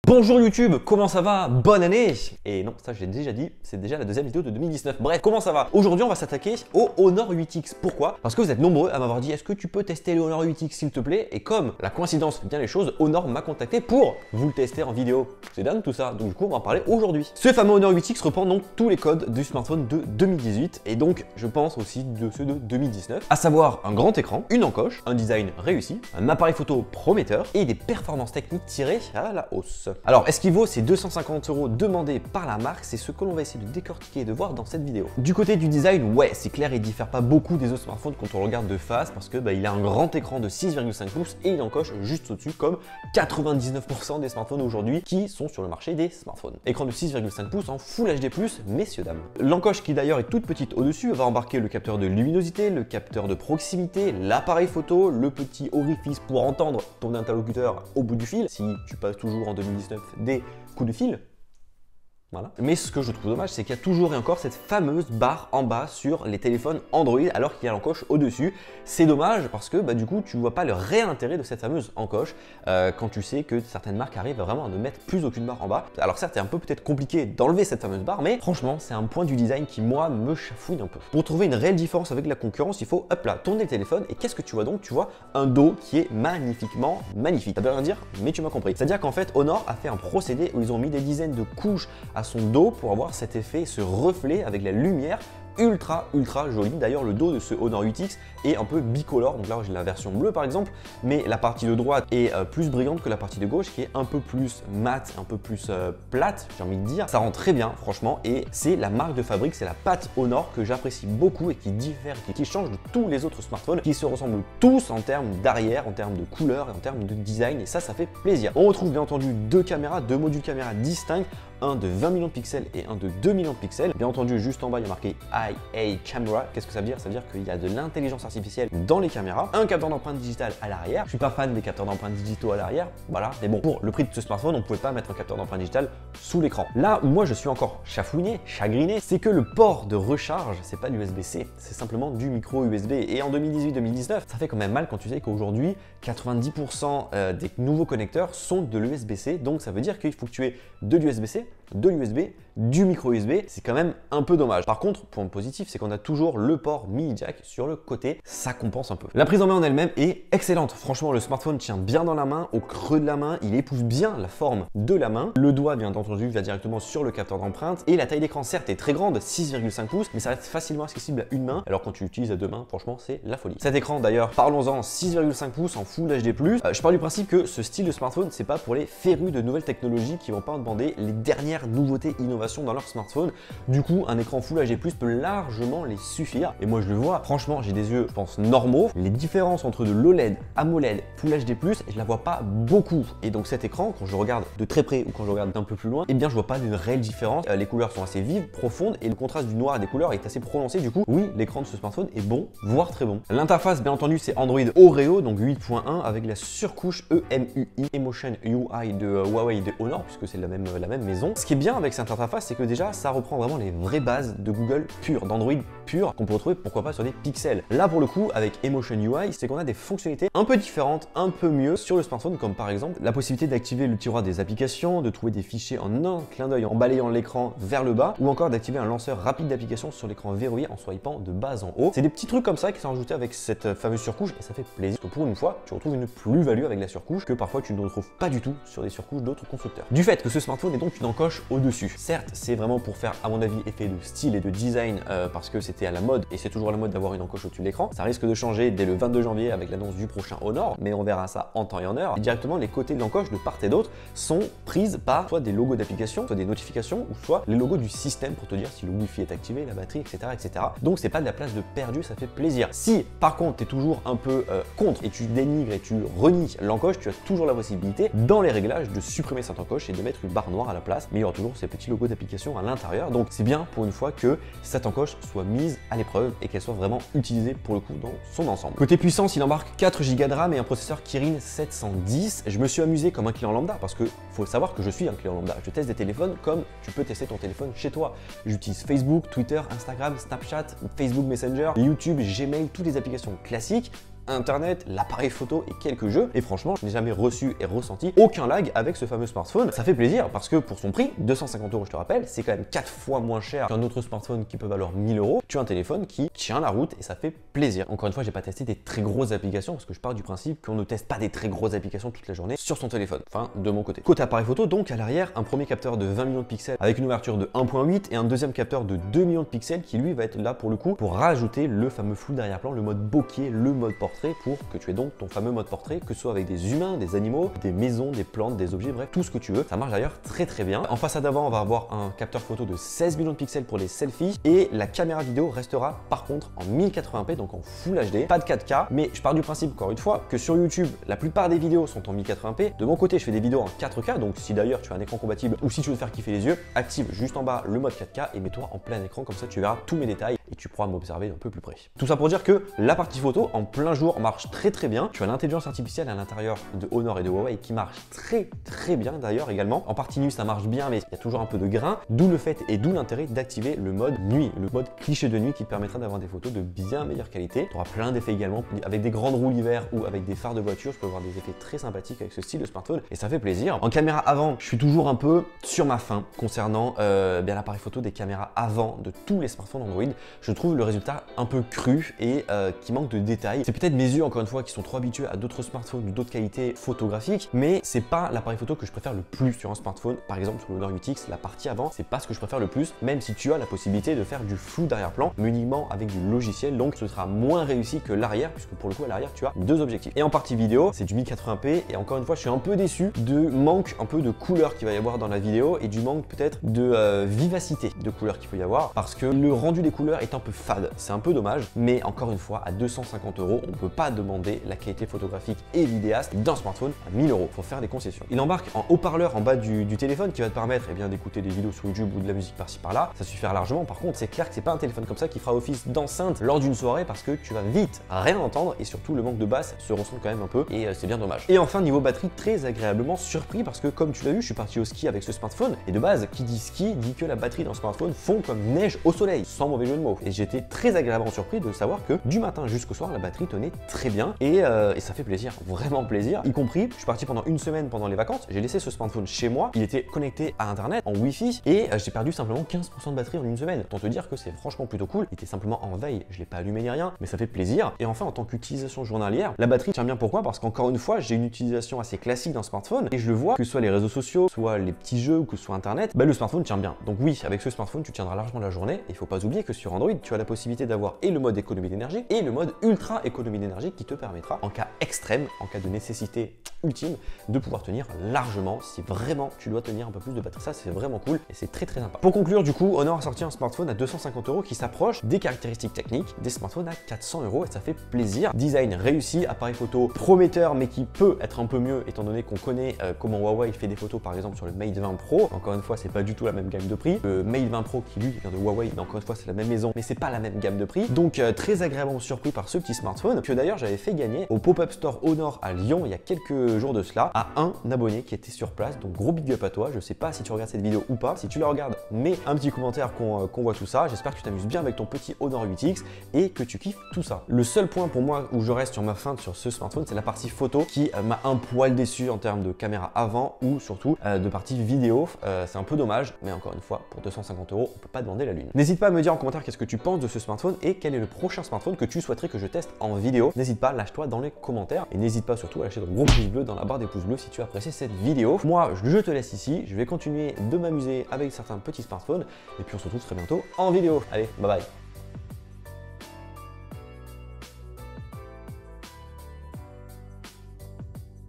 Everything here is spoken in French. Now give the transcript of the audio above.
Bonjour YouTube, comment ça va? Bonne année! Et non, ça je l'ai déjà dit, c'est déjà la deuxième vidéo de 2019. Bref, comment ça va? Aujourd'hui on va s'attaquer au Honor 8X. Pourquoi? Parce que vous êtes nombreux à m'avoir dit est-ce que tu peux tester le Honor 8X s'il te plaît? Et comme la coïncidence fait bien les choses, Honor m'a contacté pour vous le tester en vidéo. C'est dingue tout ça, donc du coup on va en parler aujourd'hui. Ce fameux Honor 8X reprend donc tous les codes du smartphone de 2018 et donc je pense aussi de ceux de 2019, à savoir un grand écran, une encoche, un design réussi, un appareil photo prometteur et des performances techniques tirées à la hausse. Alors, est-ce qu'il vaut ces 250 € demandés par la marque? C'est ce que l'on va essayer de décortiquer et de voir dans cette vidéo. Du côté du design, ouais, c'est clair, il diffère pas beaucoup des autres smartphones quand on le regarde de face parce que il a un grand écran de 6,5 pouces et il encoche juste au-dessus comme 99% des smartphones aujourd'hui qui sont sur le marché des smartphones. Écran de 6,5 pouces en Full HD+, messieurs dames. L'encoche qui d'ailleurs est toute petite au-dessus va embarquer le capteur de luminosité, le capteur de proximité, l'appareil photo, le petit orifice pour entendre ton interlocuteur au bout du fil si tu passes toujours en 2019 des coups de fil. Voilà. Mais ce que je trouve dommage, c'est qu'il y a toujours et encore cette fameuse barre en bas sur les téléphones Android alors qu'il y a l'encoche au-dessus. C'est dommage parce que du coup, tu vois pas le réel intérêt de cette fameuse encoche quand tu sais que certaines marques arrivent vraiment à ne mettre plus aucune barre en bas. Alors certes, c'est un peu peut-être compliqué d'enlever cette fameuse barre, mais franchement, c'est un point du design qui, moi, me chafouine un peu. Pour trouver une réelle différence avec la concurrence, il faut, hop là, tourner le téléphone et qu'est-ce que tu vois donc? Tu vois un dos qui est magnifiquement magnifique. Ça veut rien dire, mais tu m'as compris. C'est-à-dire qu'en fait, Honor a fait un procédé où ils ont mis des dizaines de couches à son dos pour avoir cet effet, ce reflet avec la lumière ultra joli. D'ailleurs, le dos de ce Honor 8X est un peu bicolore. Donc là, j'ai la version bleue par exemple, mais la partie de droite est plus brillante que la partie de gauche qui est un peu plus mat, un peu plus plate, j'ai envie de dire. Ça rend très bien, franchement, et c'est la marque de fabrique, c'est la patte Honor que j'apprécie beaucoup et qui diffère, qui change de tous les autres smartphones qui se ressemblent tous en termes d'arrière, en termes de couleur et en termes de design, et ça fait plaisir. On retrouve bien entendu deux caméras, deux modules caméra distincts, un de 20 millions de pixels et un de 2 millions de pixels. Bien entendu, juste en bas, il y a marqué IA Camera. Qu'est-ce que ça veut dire? Ça veut dire qu'il y a de l'intelligence artificielle dans les caméras. Un capteur d'empreinte digitale à l'arrière. Je suis pas fan des capteurs d'empreinte digitaux à l'arrière, voilà. Mais bon, pour le prix de ce smartphone, on pouvait pas mettre un capteur d'empreinte digitale sous l'écran. Là où moi je suis encore chafouiné, chagriné, c'est que le port de recharge, c'est pas l'USB-C, c'est simplement du micro USB. Et en 2018-2019, ça fait quand même mal quand tu sais qu'aujourd'hui, 90% des nouveaux connecteurs sont de l'USB-C. Donc ça veut dire qu'il faut que tu aies de l'USB-C, de l'USB, du micro USB, c'est quand même un peu dommage. Par contre, point positif, c'est qu'on a toujours le port mini jack sur le côté, ça compense un peu. La prise en main en elle-même est excellente. Franchement, le smartphone tient bien dans la main, au creux de la main, il épouse bien la forme de la main. Le doigt, bien entendu, va directement sur le capteur d'empreinte et la taille d'écran, certes, est très grande, 6,5 pouces, mais ça reste facilement accessible à une main. Alors quand tu l'utilises à deux mains, franchement, c'est la folie. Cet écran, d'ailleurs, parlons-en, 6,5 pouces en Full HD+. Je pars du principe que ce style de smartphone, c'est pas pour les férus de nouvelles technologies qui vont pas demander les dernières nouveautés, innovations dans leur smartphone. Du coup, un écran Full HD+ peut largement les suffire. Et moi, je le vois. Franchement, j'ai des yeux, je pense, normaux. Les différences entre de l'OLED, AMOLED, Full HD+, je la vois pas beaucoup. Et donc, cet écran, quand je regarde de très près ou quand je regarde d'un peu plus loin, eh bien, je vois pas d'une réelle différence. Les couleurs sont assez vives, profondes, et le contraste du noir et des couleurs est assez prononcé. Du coup, oui, l'écran de ce smartphone est bon, voire très bon. L'interface, bien entendu, c'est Android Oreo, donc 8.1, avec la surcouche EMUI, Emotion UI de Huawei et de Honor, puisque c'est la même maison. Ce qui est bien avec cette interface, c'est que déjà, ça reprend vraiment les vraies bases de Google pur, d'Android pur, qu'on peut retrouver pourquoi pas sur des pixels. Là, pour le coup, avec Emotion UI, c'est qu'on a des fonctionnalités un peu différentes, un peu mieux sur le smartphone, comme par exemple la possibilité d'activer le tiroir des applications, de trouver des fichiers en un clin d'œil en balayant l'écran vers le bas, ou encore d'activer un lanceur rapide d'applications sur l'écran verrouillé en swipant de bas en haut. C'est des petits trucs comme ça qui sont ajoutés avec cette fameuse surcouche et ça fait plaisir. Parce que pour une fois, tu retrouves une plus-value avec la surcouche que parfois tu ne retrouves pas du tout sur des surcouches d'autres constructeurs. Du fait que ce smartphone est donc une encoche au-dessus. Certes, c'est vraiment pour faire, à mon avis, effet de style et de design parce que c'était à la mode et c'est toujours à la mode d'avoir une encoche au-dessus de l'écran. Ça risque de changer dès le 22 janvier avec l'annonce du prochain Honor, mais on verra ça en temps et en heure. Et directement, les côtés de l'encoche de part et d'autre sont prises par soit des logos d'application, soit des notifications, ou soit les logos du système pour te dire si le Wi-Fi est activé, la batterie, etc. Donc c'est pas de la place de perdu, ça fait plaisir. Si par contre tu es toujours un peu contre et tu dénigres et tu renies l'encoche, tu as toujours la possibilité dans les réglages de supprimer cette encoche et de mettre une barre noire à la place, mais il y aura toujours ces petits logos d'application à l'intérieur. Donc c'est bien pour une fois que cette encoche soit mise à l'épreuve et qu'elle soit vraiment utilisée pour le coup dans son ensemble. Côté puissance, il embarque 4 Go de RAM et un processeur Kirin 710. Je me suis amusé comme un client lambda parce que faut savoir que je suis un client lambda. Je teste des téléphones comme tu peux tester ton téléphone chez toi. J'utilise Facebook, Twitter, Instagram, Snapchat, Facebook Messenger, YouTube, Gmail, toutes les applications classiques. internet, l'appareil photo et quelques jeux. Et franchement, je n'ai jamais reçu et ressenti aucun lag avec ce fameux smartphone. Ça fait plaisir parce que pour son prix, 250 €, je te rappelle, c'est quand même 4 fois moins cher qu'un autre smartphone qui peut valoir 1000 €. Tu as un téléphone qui tient la route et ça fait plaisir. Encore une fois, j'ai pas testé des très grosses applications parce que je pars du principe qu'on ne teste pas des très grosses applications toute la journée sur son téléphone. Enfin, de mon côté. Côté appareil photo, donc à l'arrière, un premier capteur de 20 millions de pixels avec une ouverture de 1.8 et un deuxième capteur de 2 millions de pixels qui lui va être là pour le coup pour rajouter le fameux flou d'arrière-plan, le mode bokeh, le mode portrait pour que tu aies donc ton fameux mode portrait, que ce soit avec des humains, des animaux, des maisons, des plantes, des objets, bref, tout ce que tu veux. Ça marche d'ailleurs très bien. En façade avant, on va avoir un capteur photo de 16 millions de pixels pour les selfies et la caméra vidéo restera par contre en 1080p, donc en Full HD, pas de 4K, mais je pars du principe encore une fois que sur YouTube, la plupart des vidéos sont en 1080p. De mon côté, je fais des vidéos en 4K, donc si d'ailleurs tu as un écran compatible ou si tu veux te faire kiffer les yeux, active juste en bas le mode 4K et mets-toi en plein écran, comme ça tu verras tous mes détails et tu pourras m'observer d'un peu plus près. Tout ça pour dire que la partie photo en plein jour marche très bien. Tu as l'intelligence artificielle à l'intérieur de Honor et de Huawei qui marche très bien d'ailleurs également. En partie nuit ça marche bien, mais il y a toujours un peu de grain, d'où le fait et d'où l'intérêt d'activer le mode nuit, le mode cliché de nuit qui te permettra d'avoir des photos de bien meilleure qualité. Tu auras plein d'effets également avec des grandes roues l'hiver ou avec des phares de voiture. Je peux avoir des effets très sympathiques avec ce style de smartphone et ça fait plaisir. En caméra avant, je suis toujours un peu sur ma faim concernant bien l'appareil photo des caméras avant de tous les smartphones Android. Je trouve le résultat un peu cru et qui manque de détails. C'est peut-être mes yeux encore une fois qui sont trop habitués à d'autres smartphones ou d'autres qualités photographiques, mais c'est pas l'appareil photo que je préfère le plus sur un smartphone. Par exemple sur le Honor 8X, la partie avant, c'est pas ce que je préfère le plus, même si tu as la possibilité de faire du flou d'arrière-plan, mais uniquement avec du logiciel, donc ce sera moins réussi que l'arrière, puisque pour le coup à l'arrière tu as deux objectifs. Et en partie vidéo, c'est du 1080p et encore une fois je suis un peu déçu de manque un peu de couleur qu'il va y avoir dans la vidéo et du manque peut-être de vivacité de couleur qu'il peut y avoir, parce que le rendu des couleurs est un peu fade, c'est un peu dommage, mais encore une fois à 250 €, on peut pas demander la qualité photographique et vidéaste d'un smartphone à 1000 €, faut faire des concessions. Il embarque en haut-parleur en bas du téléphone qui va te permettre d'écouter des vidéos sur YouTube ou de la musique par-ci par-là, ça suffira largement. Par contre c'est clair que c'est pas un téléphone comme ça qui fera office d'enceinte lors d'une soirée parce que tu vas vite rien entendre et surtout le manque de basse se ressent quand même un peu et c'est bien dommage. Et enfin niveau batterie, très agréablement surpris parce que comme tu l'as vu, je suis parti au ski avec ce smartphone et de base qui dit ski dit que la batterie d'un smartphone fond comme neige au soleil, sans mauvais jeu de mots. Et j'étais très agréablement surpris de savoir que du matin jusqu'au soir la batterie tenait très bien et ça fait plaisir, vraiment plaisir. Y compris, je suis parti pendant une semaine pendant les vacances, j'ai laissé ce smartphone chez moi, il était connecté à internet en wifi et j'ai perdu simplement 15% de batterie en une semaine. Autant te dire que c'est franchement plutôt cool. Il était simplement en veille, je l'ai pas allumé ni rien, mais ça fait plaisir. Et enfin en tant qu'utilisation journalière, la batterie tient bien. Pourquoi? Parce qu'encore une fois, j'ai une utilisation assez classique d'un smartphone et je le vois, que ce soit les réseaux sociaux, soit les petits jeux ou que ce soit internet, le smartphone tient bien. Donc oui, avec ce smartphone, tu tiendras largement la journée. Et il faut pas oublier que sur Android, tu as la possibilité d'avoir et le mode économie d'énergie et le mode ultra économie d'énergie qui te permettra, en cas extrême, en cas de nécessité ultime, de pouvoir tenir largement si vraiment tu dois tenir un peu plus de batterie. Ça, c'est vraiment cool et c'est très sympa. Pour conclure, du coup, Honor a sorti un smartphone à 250 € qui s'approche des caractéristiques techniques des smartphones à 400 € et ça fait plaisir. Design réussi, appareil photo prometteur mais qui peut être un peu mieux étant donné qu'on connaît comment Huawei fait des photos par exemple sur le Mate 20 Pro. Encore une fois, c'est pas du tout la même gamme de prix. Le Mate 20 Pro qui lui vient de Huawei, mais encore une fois, c'est la même maison, mais c'est pas la même gamme de prix. Donc très agréablement surpris par ce petit smartphone que d'ailleurs j'avais fait gagner au Pop-Up Store Honor à Lyon il y a quelques jours de cela à un abonné qui était sur place. Donc gros big up à toi. Je sais pas si tu regardes cette vidéo ou pas. Si tu la regardes, mets un petit commentaire qu'on voit tout ça. J'espère que tu t'amuses bien avec ton petit Honor 8X et que tu kiffes tout ça. Le seul point pour moi où je reste sur ma faim sur ce smartphone, c'est la partie photo qui m'a un poil déçu en termes de caméra avant ou surtout de partie vidéo. C'est un peu dommage, mais encore une fois, pour 250 €, on peut pas demander la lune. N'hésite pas à me dire en commentaire qu'est-ce que tu penses de ce smartphone et quel est le prochain smartphone que tu souhaiterais que je teste en vidéo. N'hésite pas, lâche-toi dans les commentaires et n'hésite pas surtout à lâcher ton gros pouce bleu dans la barre des pouces bleus si tu as apprécié cette vidéo. Moi, je te laisse ici, je vais continuer de m'amuser avec certains petits smartphones et puis on se retrouve très bientôt en vidéo. Allez, bye bye.